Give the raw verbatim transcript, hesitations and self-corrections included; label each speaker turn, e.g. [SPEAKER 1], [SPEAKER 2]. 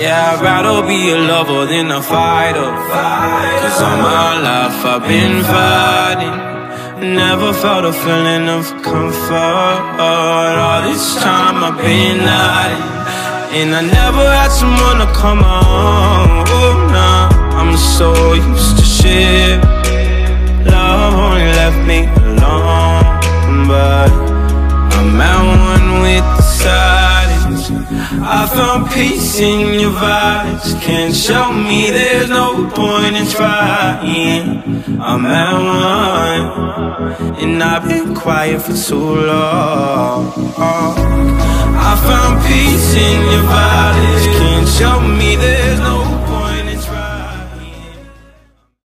[SPEAKER 1] Yeah, I'd rather be a lover than a fighter, cause all my life I've been fighting. Never felt a feeling of comfort. All this time I've been hiding, and I never had someone to come on. Oh, nah, I'm so used to shit. Love only left me alone, but I'm at one with the silence. I found peace in your vibes. Can't show me there's no point in trying. I'm at one, and I've been quiet for too long. I found peace in your vibes. Can't show me there's